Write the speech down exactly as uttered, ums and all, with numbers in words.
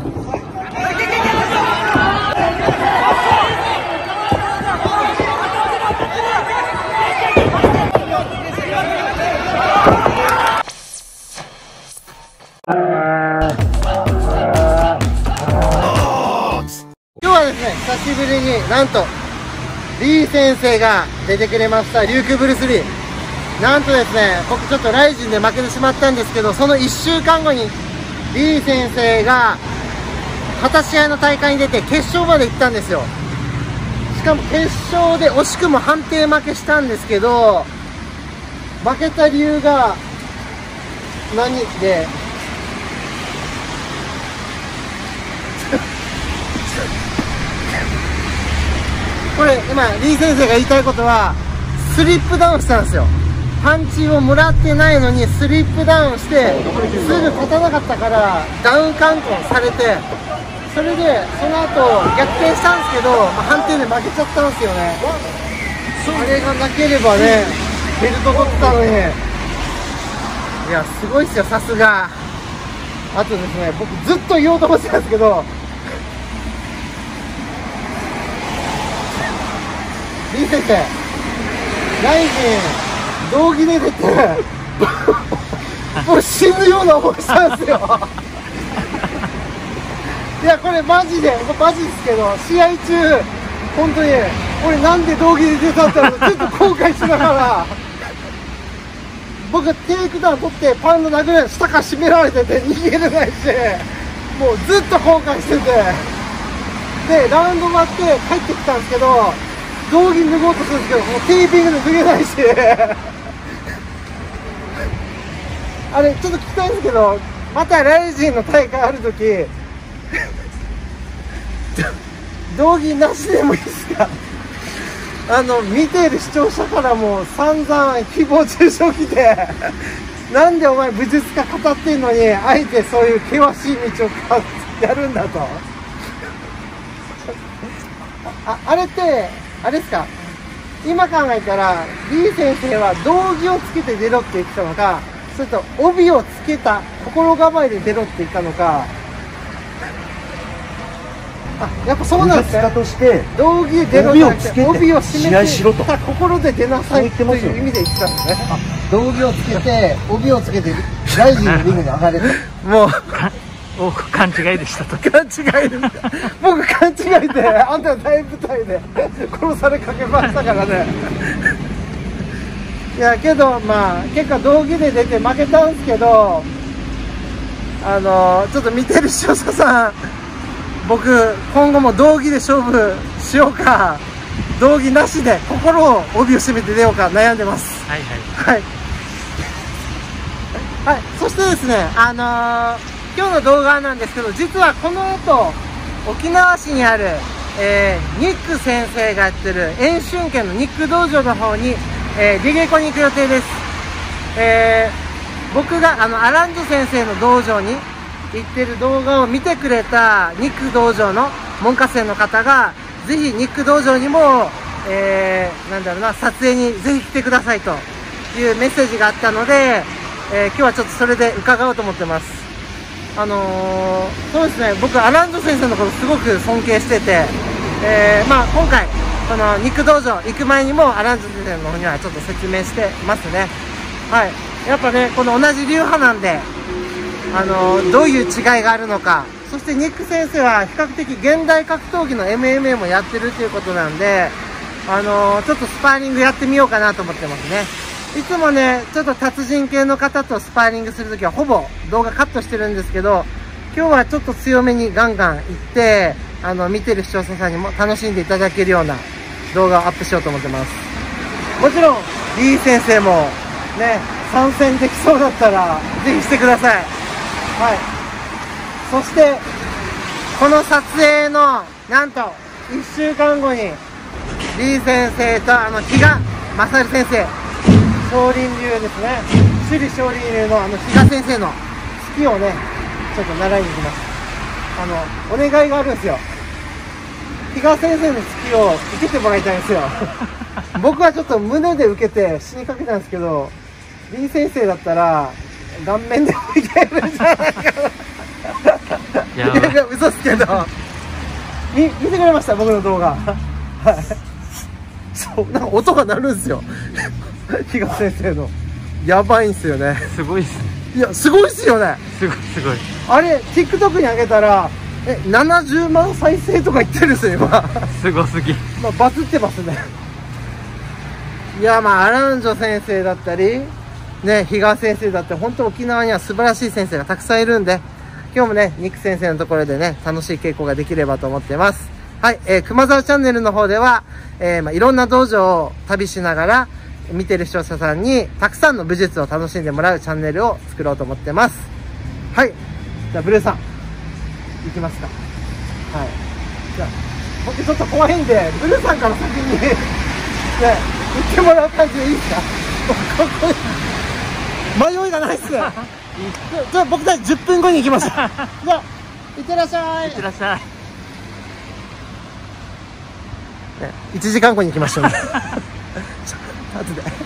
今日はですね、久しぶりになんとリー先生が出てくれました。リュークブルスリー、なんとですね、僕ちょっとライジンで負けてしまったんですけど、そのいっしゅうかんごにリー先生が果たし合いの大会に出て決勝まで行ったんですよ。しかも決勝で惜しくも判定負けしたんですけど、負けた理由が何でこれ今リー先生が言いたいことは、スリップダウンしたんですよ。パンチをもらってないのにスリップダウンしてすぐ立たなかったからダウンカウントされて、それでその後逆転したんですけど、まあ、判定で負けちゃったんですよね。あれがなければね、ベルト取ってたのに。いやすごいっすよ、さすが。あとですね、僕ずっと言おうと思ってたんですけど、リー先生、ライジン道着で出てもう死ぬような思いしたんですよいやこれマジでマジですけど、試合中本当に俺なんで道着で出たんだろうずっと後悔しながら僕テイクダウン取ってパンの殴られ下から締められてて逃げれないし、もうずっと後悔してて、でラウンド終わって帰ってきたんですけど、道着脱ごうとするんですけど、もうテーピングで脱げないしあれちょっと聞きたいんですけど、またライジンの大会あるとき道着なしでもいいですか？あの見ている視聴者からも散々誹謗中傷来てなんでお前武術家語ってんのにあえてそういう険しい道をやるんだとあ, あれってあれですか、今考えたらリー先生は道着をつけて出ろって言ってたのか、それと帯をつけた心構えで出ろって言ったのか。あ、やっぱそうなんですね。 として道着で出ろじゃなくて帯を締めてた心で出なさいという意味で言ってたんですね。あ、道着をつけて帯をつけてライジンのリングに上がれともうお勘違いでしたと。 勘違いで僕勘違いであんたの大舞台で殺されかけましたからねいやけどまあ結果道着で出て負けたんですけど、あのちょっと見てる視聴者さん、僕今後も道着で勝負しようか道着なしで心を帯を締めて出ようか悩んでます。 はいはいはい、はい、そしてですね、あのー今日の動画なんですけど、実はこの後沖縄市にある、えー、ニック先生がやってる遠春県のニック道場の方に、えー、リゲコに行く予定です。えー、僕があのアランジュ先生の道場に行ってる動画を見てくれたニック道場の門下生の方がぜひニック道場にも、えー、なんだろうな、撮影にぜひ来てくださいというメッセージがあったので、えー、今日はちょっとそれで伺おうと思ってます。あのー、そうですね、僕アランド先生のことすごく尊敬してて、えー、まあ今回このニック道場行く前にもアランド先生の方にはちょっと説明してますね。はい、やっぱねこの同じ流派なんで、あのー、どういう違いがあるのか、そしてニック先生は比較的現代格闘技の エムエムエー もやってるということなんで、あのー、ちょっとスパーリングやってみようかなと思ってますね。いつもねちょっと達人系の方とスパーリングするときはほぼ動画カットしてるんですけど、今日はちょっと強めにガンガンいって、あの見てる視聴者さんにも楽しんでいただけるような動画をアップしようと思ってます。もちろんリー先生もね参戦できそうだったらぜひしてください。はい、そしてこの撮影のなんといっしゅうかんごにリー先生とあの比嘉勝先生、少林流ですね、首里少林流のあの比嘉先生の突きをねちょっと習いに行きます。あのお願いがあるんですよ。比嘉先生の突きを受けてもらいたいんですよ僕はちょっと胸で受けて死にかけたんですけど、リー先生だったら顔面でいけるんじゃないかなやばい。 いや嘘っすけど見見てくれました僕の動画。はいそうなんか音が鳴るんですよ比嘉先生の。やばいんすよね。 すごいっすね。 いやすごいっすよね。 すごいすごい。 あれ TikTok に上げたらえななじゅうまん再生とか言ってるんですよ今すごすぎ。 まあバズってますね。いやまあアラウンジョ先生だったりね比嘉先生だって本当沖縄には素晴らしい先生がたくさんいるんで、今日もねニック先生のところでね楽しい稽古ができればと思ってます。はい、えー、熊沢チャンネルの方では、えーまあ、いろんな道場を旅しながら見てる視聴者さんにたくさんの武術を楽しんでもらうチャンネルを作ろうと思ってます。はい、じゃあブルーさん行きますか。はい、じゃあ僕ちょっと怖いんでブルーさんから先にね行ってもらう感じでいいですか。迷いがないっすじゃあ僕たちじゅっぷんごに行きましょう。じゃあいってらっしゃい。 いってらっしゃい。 いちじかんごに行きましょうね後で。